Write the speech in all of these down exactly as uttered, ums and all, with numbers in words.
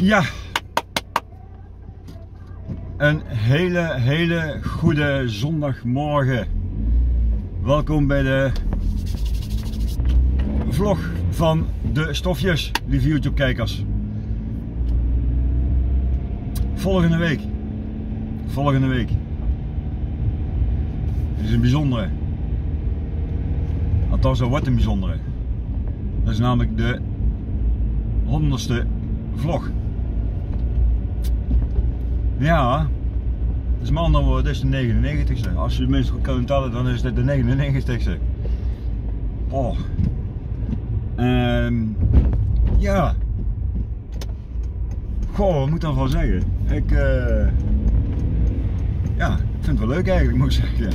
Ja, een hele, hele goede zondagmorgen. Welkom bij de vlog van de stofjes, lieve YouTube kijkers. Volgende week, volgende week, het is een bijzondere. Althans, dat wordt een bijzondere. Dat is namelijk de honderdste vlog. Ja, dat is maar andere woorden, dit is de negenennegentigste. Als je tenminste goed kan tellen, dan is dit de negenennegentigste. Oh. Um, ja. Goh, wat moet ik daarvan zeggen? Ik, uh, ja, ik vind het wel leuk eigenlijk, moet ik zeggen.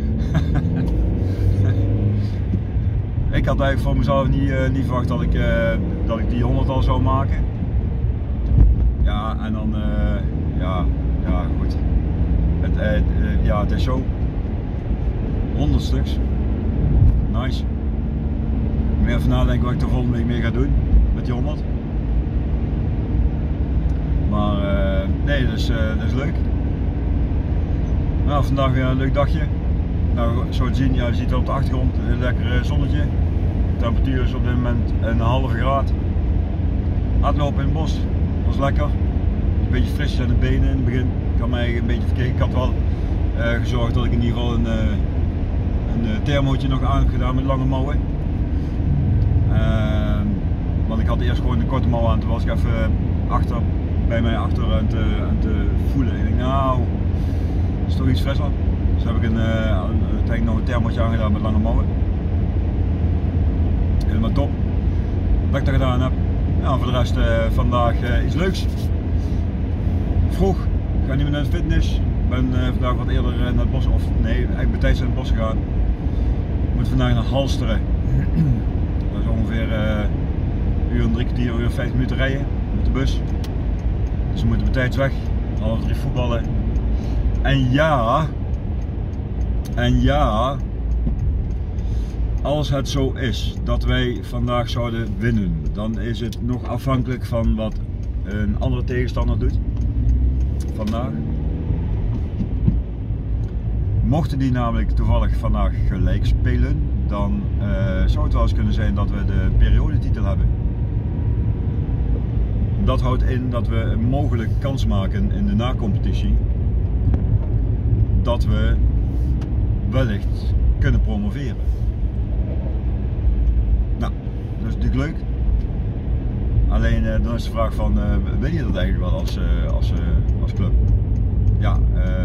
Ik had eigenlijk van mezelf niet, uh, niet verwacht dat ik, uh, dat ik die honderd al zou maken. Ja, en dan, uh, ja, ja goed. Het, uh, uh, ja, het is zo. honderd stuks. Nice. Ik moet even nadenken wat ik de volgende week mee ga doen met die honderd. Maar uh, nee, dat is, uh, dat is leuk. Nou, vandaag weer een leuk dagje. Nou, zo te zien, ja, je ziet het op de achtergrond, een lekker zonnetje. De temperatuur is op dit moment een halve graad. Hardlopen in het bos, was lekker. Een beetje fris aan de benen in het begin. Ik had mij een beetje verkeken. Ik had wel uh, gezorgd dat ik in ieder geval een, uh, een uh, thermootje nog aan heb gedaan met lange mouwen. Uh, want ik had eerst gewoon een korte mouw aan. Toen was ik even achter, bij mij achter aan te, aan te voelen. Ik denk, nou, dat is toch iets frisser. Dus heb ik een, uh, uiteindelijk nog een thermootje aangedaan met lange mouwen. Helemaal top dat ik dat gedaan heb. Ja, voor de rest uh, vandaag uh, iets leuks. Vroeg, ik ga niet meer naar de fitness. Ik ben uh, vandaag wat eerder uh, naar het bos, of nee, eigenlijk bij tijd in het bos gegaan. Ik moet vandaag naar Halsteren. Dat is ongeveer uh, een uur en drie kwartier, een uur vijf minuten rijden met de bus. Dus we moeten bij tijd weg, half drie voetballen. En ja, en ja, als het zo is dat wij vandaag zouden winnen, dan is het nog afhankelijk van wat een andere tegenstander doet vandaag. Mochten die namelijk toevallig vandaag gelijk spelen, dan uh, zou het wel eens kunnen zijn dat we de periodetitel hebben. Dat houdt in dat we een mogelijke kans maken in de nacompetitie dat we wellicht kunnen promoveren. Nou, dat is natuurlijk leuk. Alleen uh, dan is de vraag van, uh, weet je dat eigenlijk wel als, uh, als, uh, als club? Ja,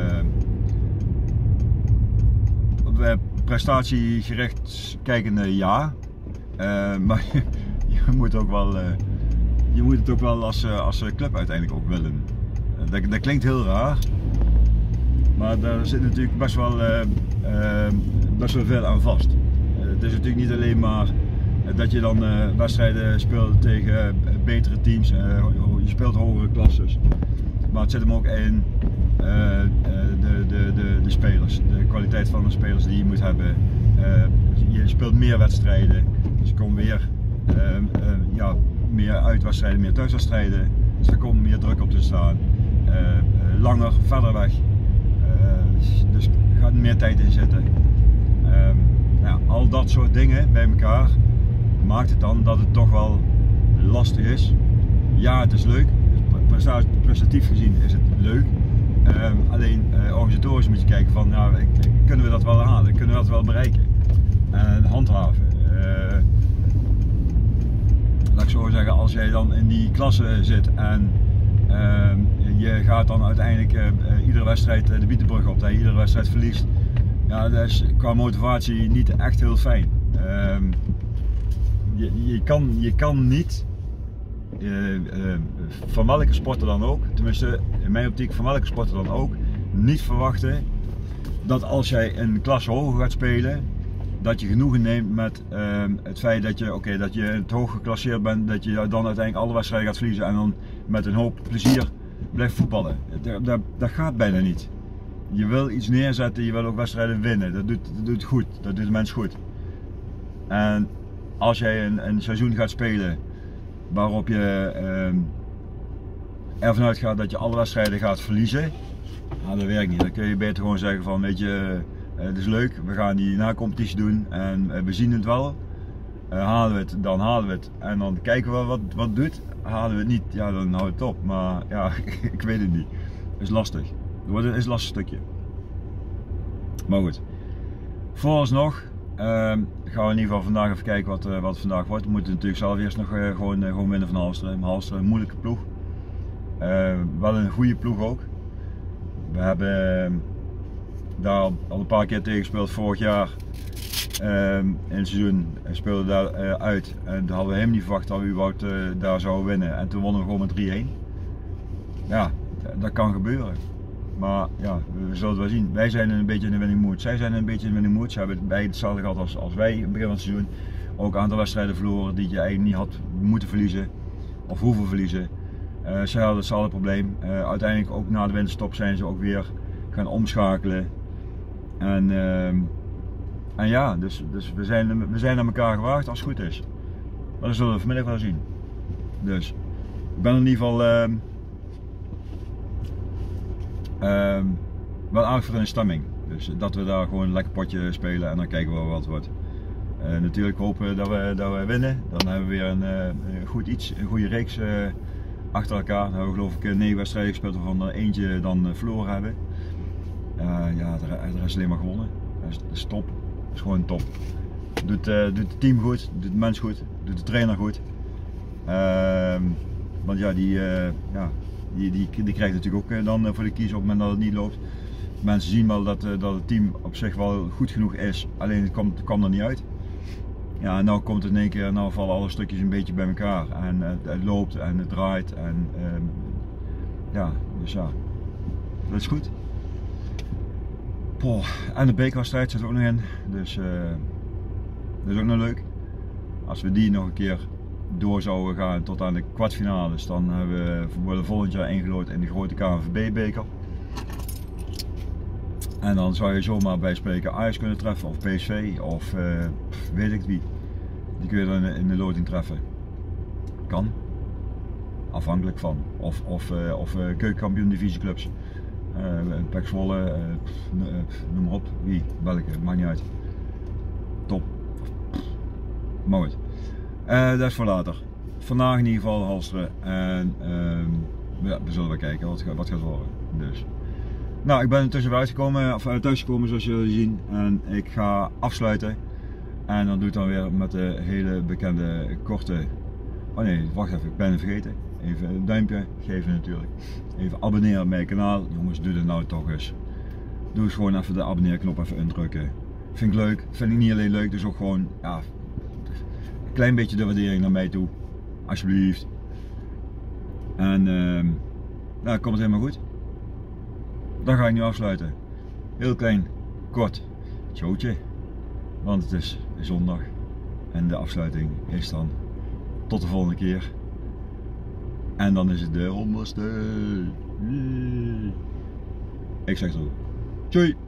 uh, prestatiegericht kijkende ja, uh, maar je, je moet ook wel, uh, je moet het ook wel als, uh, als club uiteindelijk ook willen. Uh, dat, dat klinkt heel raar. Maar daar zit natuurlijk best wel, uh, uh, best wel veel aan vast. Uh, het is natuurlijk niet alleen maar uh, dat je dan uh, wedstrijden speelt tegen uh, betere teams, uh, je speelt hogere klasses. Maar het zit hem ook in uh, uh, de, de, de, de spelers, de kwaliteit van de spelers die je moet hebben. Uh, je speelt meer wedstrijden, dus er komt weer uh, uh, ja, meer uitwedstrijden, meer thuiswedstrijden. Dus er komt meer druk op te staan. Uh, uh, langer, verder weg. Dus er gaat meer tijd in zitten. Um, nou, al dat soort dingen bij elkaar maakt het dan dat het toch wel lastig is. Ja, het is leuk. Prestatief gezien is het leuk. Um, alleen uh, organisatorisch moet je kijken van, nou, kunnen we dat wel halen? Kunnen we dat wel bereiken? En handhaven. Uh, laat ik zo zeggen, als jij dan in die klasse zit en Uh, je gaat dan uiteindelijk uh, uh, iedere wedstrijd uh, de Bietenbrug op, dat je iedere wedstrijd verliest. Ja, dat is qua motivatie niet echt heel fijn. Uh, je, je, kan, je kan niet, uh, uh, van welke sporter dan ook, tenminste in mijn optiek van welke sporter dan ook, niet verwachten dat als jij een klasse hoger gaat spelen, dat je genoegen neemt met uh, het feit dat je, okay, dat je het hoog geclasseerd bent, dat je dan uiteindelijk alle wedstrijden gaat verliezen en dan met een hoop plezier blijft voetballen. Dat, dat, dat gaat bijna niet. Je wil iets neerzetten, je wil ook wedstrijden winnen. Dat doet, dat doet goed, dat doet de mens goed. En als jij een, een seizoen gaat spelen waarop je uh, ervan uitgaat dat je alle wedstrijden gaat verliezen, nou, dat werkt niet. Dan kun je beter gewoon zeggen van, weet je, uh, het is leuk, we gaan die na-competitie doen en uh, we zien het wel. Uh, halen we het, dan halen we het en dan kijken we wat, wat het doet. Halen we het niet, ja dan houdt het op. Maar ja, ik weet het niet. Het is lastig. Het wordt een, is een lastig stukje. Maar goed. Vooralsnog uh, gaan we in ieder geval vandaag even kijken wat, uh, wat het vandaag wordt. We moeten natuurlijk zelf eerst nog uh, gewoon, uh, gewoon winnen van Halsteren. Halsteren, een moeilijke ploeg. Uh, wel een goede ploeg ook. We hebben uh, daar al, al een paar keer tegen gespeeld vorig jaar. Uh, in het seizoen speelden we daar uh, uit en toen hadden we helemaal niet verwacht dat we überhaupt uh, daar zouden winnen en toen wonnen we gewoon met drie een. Ja, dat kan gebeuren. Maar ja, we zullen het wel zien. Wij zijn een beetje in de winning mood. Zij zijn een beetje in de winning mood. Ze hebben beide hetzelfde gehad als, als wij in het begin van het seizoen. Ook een aantal wedstrijden verloren die je eigenlijk niet had moeten verliezen of hoeven verliezen. Uh, zij hadden hetzelfde probleem. Uh, uiteindelijk ook na de winterstop zijn ze ook weer gaan omschakelen. En, uh, en ja, dus, dus we, zijn, we zijn naar elkaar gewaagd als het goed is. Maar dat zullen we vanmiddag wel zien. Dus ik ben in ieder geval uh, uh, wel aardig voor in de stemming. Dus dat we daar gewoon een lekker potje spelen en dan kijken we wat het wordt. Uh, natuurlijk hopen dat we, dat we winnen. Dan hebben we weer een, uh, een goed iets, een goede reeks uh, achter elkaar. Dan hebben we geloof ik negen wedstrijden gespeeld waarvan er eentje dan uh, verloren hebben. Uh, ja, er is alleen maar gewonnen. Dat is, dat is top. Dat is gewoon top. Doet, uh, doet het team goed, doet de mens goed, doet de trainer goed. Uh, want ja, die, uh, ja die, die, die krijgt natuurlijk ook uh, dan uh, voor de kies op het moment dat het niet loopt. Mensen zien wel dat, uh, dat het team op zich wel goed genoeg is, alleen het kwam, het kwam er niet uit. Ja, en nou komt het in één keer, nou vallen alle stukjes een beetje bij elkaar en uh, het loopt en het draait en uh, ja, dus ja, dat is goed. Poh, en de bekerwedstrijd zit er ook nog in, dus uh, dat is ook nog leuk. Als we die nog een keer door zouden gaan tot aan de kwartfinales, dan hebben we, worden we volgend jaar ingelood in de grote K N V B-beker. En dan zou je zomaar bij spreken Ajax kunnen treffen, of P S V, of uh, weet ik wie. Die kun je dan in de loting treffen. Kan. Afhankelijk van. Of, of, uh, of uh, keukenkampioen divisieclubs. Uh, P E C Zwolle, uh, noem maar op. Wie, welke, maakt niet uit. Top. Maar goed. Uh, dat is voor later. Vandaag in ieder geval Halsteren. En uh, ja, we zullen wel kijken wat, wat gaat worden. Dus. Nou, ik ben intussen weer uitgekomen, of thuis gekomen zoals jullie zien. En ik ga afsluiten. En dan doe ik dan weer met de hele bekende korte. Oh nee, wacht even, ik ben het vergeten. Even een duimpje geven natuurlijk. Even abonneren op mijn kanaal. Jongens, doe dat nou toch eens. Doe eens gewoon even de abonneerknop even indrukken. Vind ik leuk. Vind ik niet alleen leuk, dus ook gewoon ja, een klein beetje de waardering naar mij toe. Alsjeblieft. En uh, nou, komt het helemaal goed. Dan ga ik nu afsluiten. Heel klein, kort showtje. Want het is zondag. En de afsluiting is dan tot de volgende keer. En dan is het de honderdste. Ik zeg zo. Tjoi!